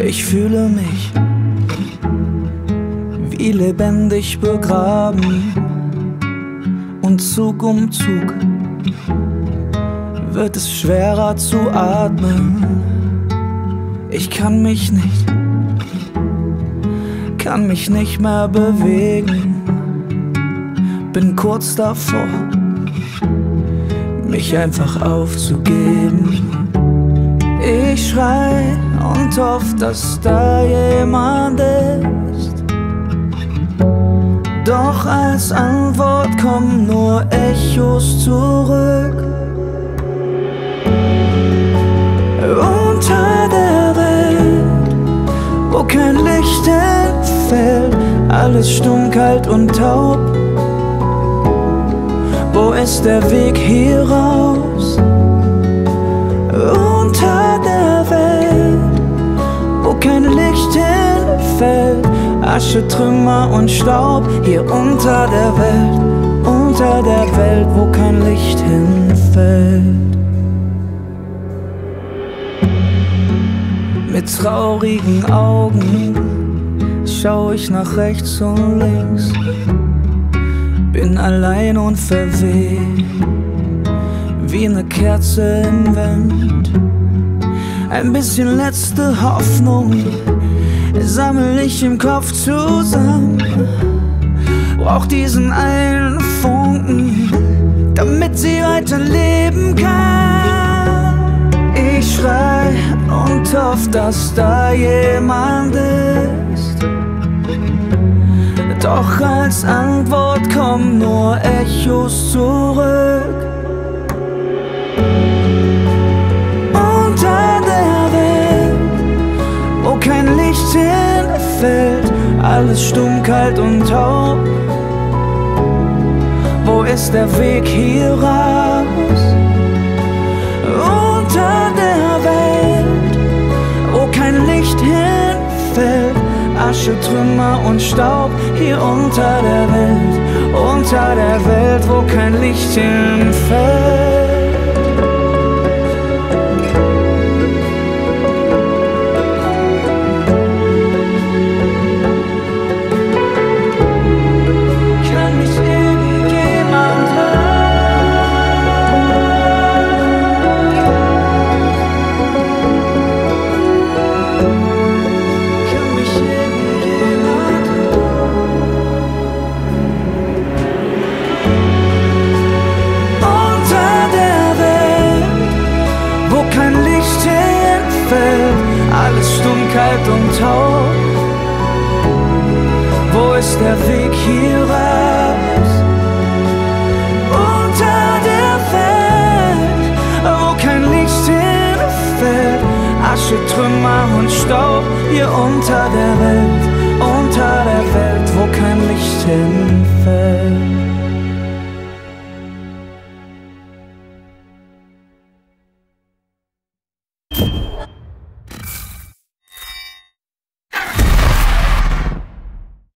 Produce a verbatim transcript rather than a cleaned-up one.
Ich fühle mich wie lebendig begraben, und Zug um Zug wird es schwerer zu atmen. Ich kann mich nicht, kann mich nicht mehr bewegen, bin kurz davor, mich einfach aufzugeben. Ich schrei und hoffe, dass da jemand ist, doch als Antwort kommen nur Echos zurück. Unter der Welt, wo kein Licht entfällt, alles stumm, kalt und taub. Wo ist der Weg hier raus? Unter der Welt, wo kein Licht hinfällt, Asche, Trümmer und Staub. Hier unter der Welt, unter der Welt, wo kein Licht hinfällt. Mit traurigen Augen schau ich nach rechts und links, bin allein und verweht wie eine Kerze im Wind. Ein bisschen letzte Hoffnung sammel ich im Kopf zusammen, brauch diesen einen Funken, damit sie weiterleben kann. Ich schrei und hoffe, dass da jemand ist, doch als Antwort kommen nur Echos zurück. Unter der Welt, wo kein Licht hinfällt, alles stumm, kalt und taub. Wo ist der Weg hier raus? Unter der Welt, wo kein Licht hinfällt, Asche, Trümmer und Staub. Hier unter der Welt, unter der Welt, wo kein Licht hinfällt. Alles stumm, kalt und taub. Wo ist der Weg hier raus?